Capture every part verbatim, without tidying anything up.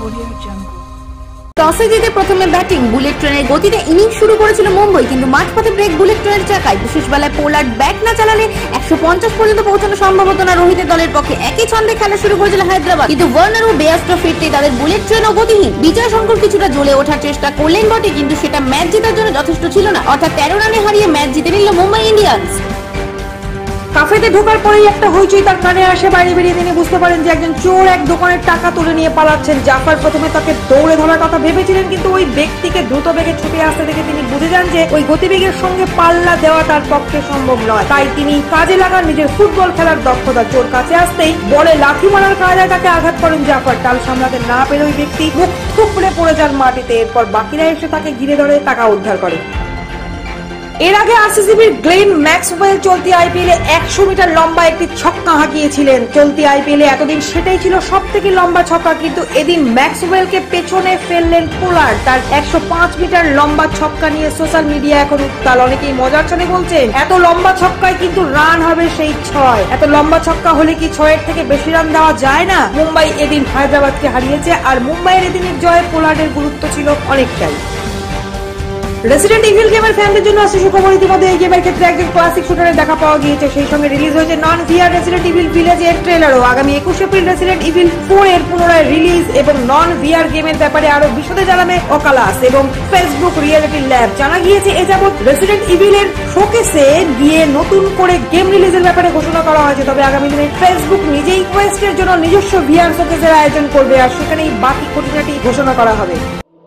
টসে জিতে প্রথমে ব্যাটিং বুলেট ট্রেনের গতিতে ইনিংস শুরু করেছিল মুম্বাই, কিন্তু মাঝপথে ব্রেক বুলেট ট্রেনের চাকায়। বিশেষ বেলায় পোলার্ড ব্যাট না চালালে একশো পঞ্চাশ পর্যন্ত পৌঁছানো সম্ভব হতো না রোহিতের দলের পক্ষে। একই ছন্দে খেলা শুরু করেছিল হায়দ্রাবাদ, কিন্তু ওয়ার্নার ও বেয়াস্টো ফিরতেই তাদের বুলেট ট্রেনও গতিহীন। বিজয় শঙ্কর কিছুটা জ্বলে ওঠার চেষ্টা করলেন বটে, কিন্তু সেটা ম্যাচ জেতার জন্য যথেষ্ট ছিল না। অর্থাৎ তেরো রানে হারিয়ে ম্যাচ জিতে নিল মুম্বাই ইন্ডিয়ান্স। কাফেতে ঢোকার পরেই একটা হইচই তার কানে আসে। বাইরে বেরিয়ে তিনি বুঝতে পারেন যে একজন চোর এক দোকানের টাকা তুলে নিয়ে পালাচ্ছেন। জাফর প্রথমে তাকে দৌড়ে ধরার কথা ভেবেছিলেন, কিন্তু ওই ব্যক্তিকে দ্রুত বেগে ছুটে আসতে দেখে তিনি বুঝে যান যে ওই গতিবেগের সঙ্গে পাল্লা দেওয়া তার পক্ষে সম্ভব নয়। তাই তিনি কাজে লাগান নিজের ফুটবল খেলার দক্ষতা। চোর কাছে আসতেই বলে লাথি মারার কায়দায় তাকে আঘাত করেন জাফর। টাল সামলাতে না পেরে ওই ব্যক্তি মুখ থুবড়ে পড়ে যান মাটিতে। এরপর বাকিরা এসে তাকে ঘিরে ধরে টাকা উদ্ধার করে। এর আগে আরসিসিবির গ্লেন ম্যাক্সওয়েল চলতি আইপিএলে একশো মিটার লম্বা একটি ছক্কা হাঁকিয়েছিলেন। চলতি আইপিএলে এতদিন সেটাই ছিল সব থেকে লম্বা ছক্কা, কিন্তু এদিন ম্যাক্সওয়েলকে পেছনে ফেললেন পোলার্ড। তার একশো পাঁচ মিটার লম্বা ছক্কা নিয়ে সোশ্যাল মিডিয়া এখন উত্তাল। অনেকেই মজার ছলে বলছেন এত লম্বা ছক্কায় কিন্তু রান হবে সেই ছয়। এত লম্বা ছক্কা হলে কি ছয়ের থেকে বেশি রান দেওয়া যায় না? মুম্বাই এদিন হায়দ্রাবাদকে হারিয়েছে, আর মুম্বাইয়ের এদিনের জয়ে পোলার্ডের গুরুত্ব ছিল অনেকটাই। রেসিডেন্ট ইভিল গেমের ফ্যানদের জন্য আছে সুখবর। ইতিমধ্যে এই গেমের ক্ষেত্রে একজন ক্লাসিক শুটারের দেখা পাওয়া গিয়েছে। সেই সঙ্গে রিলিজ হয়েছে নন ভিআর রেসিডেন্ট ইভিল ভিলেজের ট্রেলারও। আগামী একুশ এপ্রিল রেসিডেন্ট ইভিল ফোর এর পুনরায় রিলিজ এবং নন ভিআর গেমের ব্যাপারে আরো বিশদে জানাবে অকালাস এবং ফেসবুক রিয়েলিটি ল্যাব। জানা গিয়েছে এ যাবৎ রেসিডেন্ট ইভিলের শোকেসে গিয়ে নতুন করে গেম রিলিজের ব্যাপারে ঘোষণা করা হয়েছে। তবে আগামী দিনে ফেসবুক নিজেই কোয়েস্টের জন্য নিজস্ব ভিআর শোকেসের আয়োজন করবে, আর সেখানেই বাকি খুঁটিনাটি ঘোষণা করা হবে।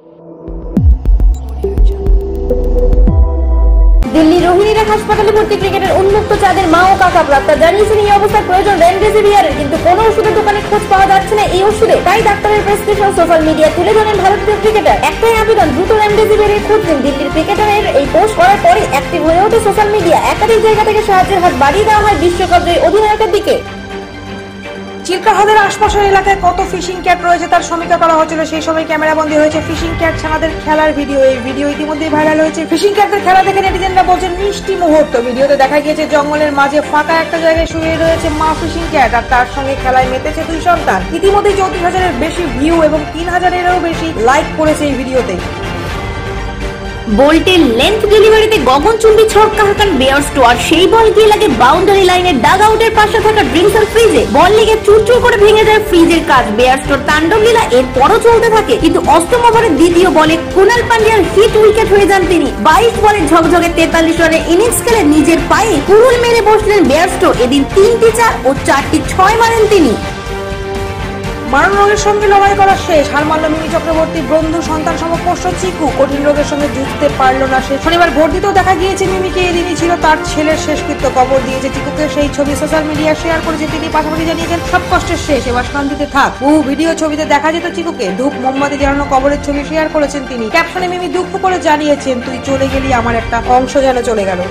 দিল্লি রোহিণীরা হাসপাতালে ভর্তি ক্রিকেটের উন্মুক্ত চাঁদের মা ও কাকা প্রাপ্তা জানিয়েছেন এই অবস্থার প্রয়োজন রেমডেসিভিয়ারের, কিন্তু কোনো ওষুধের দোকানে খোঁজ পাওয়া যাচ্ছে না এই ওষুধে। তাই ডাক্তারের প্রেসক্রিপশন সোশ্যাল মিডিয়া তুলে ধরেন ভারতীয় ক্রিকেটার। একটাই আবেদন, দ্রুত রেমডেসিভিয়ারের খোঁজ নিন। দিল্লির ক্রিকেটারের এই পোস্ট করার পরই অ্যাক্টিভ হয়ে ওঠে সোশ্যাল মিডিয়া। একাধিক জায়গা থেকে সাহায্যের হাত বাড়িয়ে দেওয়া হয় বিশ্বকাপ জয়ী অধিনায়কের দিকে। চিল্কা হ্রদের আশপাশের এলাকায় কত ফিশিং ক্যাট রয়েছে তার সমীক্ষা করা হচ্ছিল। সেই সময় ক্যামেরা বন্দী হয়েছে ফিশিং ক্যাট ছানাদের খেলার ভিডিও। এই ভিডিও ইতিমধ্যেই ভাইরাল হয়েছে। ফিশিং ক্যাটদের খেলা দেখে নেটিজেনরা বলছেন মিষ্টি মুহূর্ত। ভিডিওতে দেখা গিয়েছে জঙ্গলের মাঝে ফাঁকা একটা জায়গায় শুয়ে রয়েছে মা ফিশিং ক্যাট, আর তার সঙ্গে খেলায় মেতেছে দুই সন্তান। ইতিমধ্যেই চৌত্রিশ হাজারের বেশি ভিউ এবং তিন হাজারেরও বেশি লাইক করেছে এই ভিডিওতে। বোল্টের লেন্থ ডেলিভারিতে গগনচুম্বী ছক্কা হাঁকান বেয়ারস্টো, আর সেই বল গিয়ে লাগে বাউন্ডারি লাইনের ডাগ আউটের পাশে থাকা ড্রিঙ্কস ফ্রিজে। বল লেগে চুরচুর করে ভেঙে যায় ফ্রিজের কাজ। বেয়ারস্টোর তাণ্ডব লীলা এরপরও চলতে থাকে, কিন্তু অষ্টম ওভারের দ্বিতীয় বলে কুনাল পান্ডিয়ার হিট উইকেট হয়ে যান তিনি। বাইশ বলে ঝকঝকে তেতাল্লিশ রানের ইনিংস খেলে নিজের পায়ে কুরুল মেরে বসলেন বেয়ারস্টো। এদিন তিনটি চার ও চারটি ছয় মারেন তিনি। মারণ রোগের সঙ্গে লড়াই করা শেষ। হার মানল মিমি চক্রবর্তী বন্ধু সন্তান সমপোষ্য চিকু। কঠিন রোগের সঙ্গে যুঝতে পারল না সে। শনিবার ভোট দিতেও দেখা গিয়েছে মিমিকে। এদিনই ছিল তার ছেলের শেষকৃত্য। কবর দিয়েছে চিকুকে। সেই ছবি সোশ্যাল মিডিয়া শেয়ার করেছে তিনি। পাশাপাশি জানিয়েছেন সব কষ্টের শেষ, এবার শান্তিতে থাক। বহু ভিডিও ছবিতে দেখা যেত চিকুকে। ধূপ মোমবাতি জ্বালানো কবরের ছবি শেয়ার করেছেন তিনি। ক্যাপশনে মিমি দুঃখ করে জানিয়েছেন তুই চলে গেলি, আমার একটা অংশ যেন চলে গেল।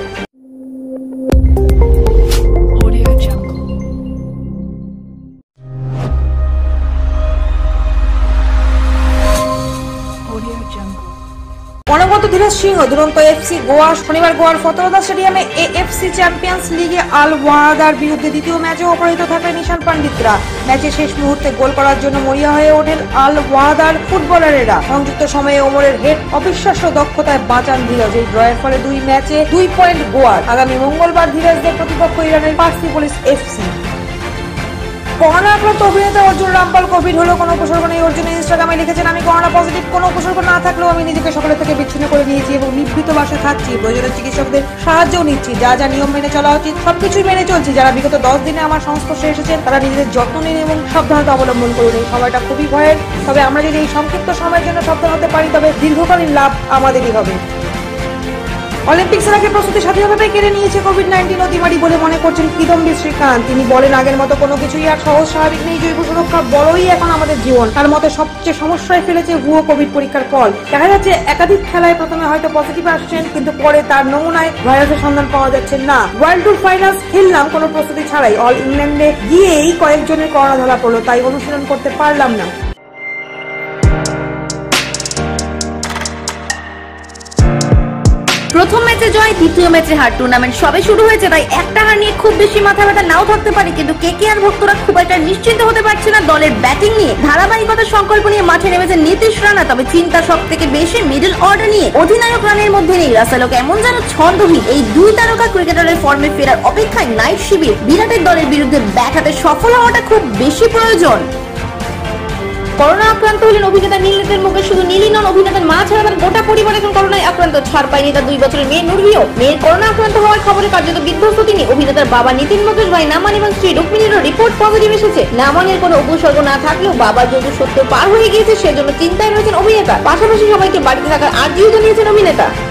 অনবদ্য ধীরেজ সিংহ দুরন্ত এফসি গোয়া। শনিবার গোয়ার ফতরদা স্টেডিয়ামে এএফসি চ্যাম্পিয়ন্স লিগে আল ওয়াহাদার বিরুদ্ধে দ্বিতীয় ম্যাচে অপরাজিত থাকা নিশান পান্ডিতরা। ম্যাচে শেষ মুহূর্তে গোল করার জন্য মরিয়া হয়ে ওঠেন আল ওয়াহাদার ফুটবলারেরা। সংযুক্ত সময়ে ওমরের হেড অবিশ্বাস্য দক্ষতায় বাঁচান ধীরজ। এই ড্রয়ের ফলে দুই ম্যাচে দুই পয়েন্ট গোয়ার। আগামী মঙ্গলবার ধীরজদের প্রতিপক্ষ ইরানের পার্সিপোলিস এফসি। করোনা আক্রান্ত অভিনেতা অর্জুন রামপাল কোভিড হলো কোনো উপসর্গ নেই। অর্জুন ইনস্টাগ্রামে লিখেছেন আমি করোনা পজিটিভ। কোনো উপসর্গ না থাকলেও আমি নিজেকে সকলের থেকে বিচ্ছিন্ন করে নিয়েছি এবং নিভৃত বাসে থাকছি। প্রয়োজনীয় চিকিৎসকদের সাহায্যও নিচ্ছি। যা যা নিয়ম মেনে চলা উচিত সবকিছুই মেনে চলছি। যারা বিগত দশ দিনে আমার সংস্পর্শে এসেছেন তারা নিজেদের যত্ন নিন এবং সাবধানতা অবলম্বন করুন। এই সময়টা খুবই ভয়ের, তবে আমরা যদি এই সংক্ষিপ্ত সময়ের জন্য সাবধান হতে পারি তবে দীর্ঘকালীন লাভ আমাদেরই হবে। অলিম্পিক্সের আগে প্রস্তুতি স্বাধীনভাবে কেড়ে নিয়েছে কোভিড নাইন্টিন অতিমারি বলে মনে করছেন কিদম্বি শ্রীকান্ত। তিনি বলেন আগের মতো কোনো কিছুই আর সহজ স্বাভাবিক নেই। জৈব সুরক্ষা বড়ই এখন আমাদের জীবন। তার মতে সবচেয়ে সমস্যায় ফেলেছে ভুয়ো কোভিড পরীক্ষার ফল। দেখা যাচ্ছে একাধিক খেলায় প্রথমে হয়তো পজিটিভ আসছেন, কিন্তু পরে তার নমুনায় ভাইরাসের সন্ধান পাওয়া যাচ্ছে না। ওয়ার্ল্ড টুর ফাইনালস খেললাম কোনো প্রস্তুতি ছাড়াই। অল ইংল্যান্ডে গিয়েই কয়েকজনের করোনা ধরা পড়লো, তাই অনুশীলন করতে পারলাম না। প্রথম ম্যাচে ম্যাচে জয়, দ্বিতীয় ম্যাচে হার। টুর্নামেন্ট সবে শুরু হয়েছে, তাই একটা হার নিয়ে খুব বেশি মাথা ব্যথা নাও থাকতে পারে, কিন্তু কেকেআর ভক্তরা খুব একটা নিশ্চিন্ত হতে পারছে না দলের ব্যাটিং নিয়ে। ধারাবাহিকতার সংকল্প নিয়ে মাঠে নেমেছে নীতিশ রানা, তবে চিন্তা সব থেকে বেশি মিডল অর্ডার নিয়ে। অধিনায়ক রানের মধ্যে নেই রাসেলও কেমন যেন ছন্দহীন। এই দুই তারকা ক্রিকেটারের ফর্মে ফেরার অপেক্ষায় নাইট শিবির। বিরাটের দলের বিরুদ্ধে ব্যাট হাতে সফল হওয়াটা খুব বেশি প্রয়োজন। করোনা আক্রান্ত হলেন অভিনেতা নীলনেতের মুখে শুধু নীলই নন, অভিনেতার মা ছাড়া তার গোটা পরিবার এখন করোনায় আক্রান্ত। ছাড় পায়নি তার দুই বছরের মেয়ে নুরভিও। মেয়ের করোনা আক্রান্ত হওয়ার খবরে কার্যত বিধ্বস্ত তিনি। অভিনেতার বাবা নীতিন মুকেশ, ভাই নামান এবং স্ত্রী রুক্মিণীরও রিপোর্ট পজিটিভ এসেছে। নামানের কোনো উপসর্গ না থাকলেও বাবার যেহেতু সত্য পার হয়ে গিয়েছে, সেজন্য চিন্তায় রয়েছেন অভিনেতা। পাশাপাশি সবাইকে বাড়িতে থাকার আর্জিও জানিয়েছেন অভিনেতা।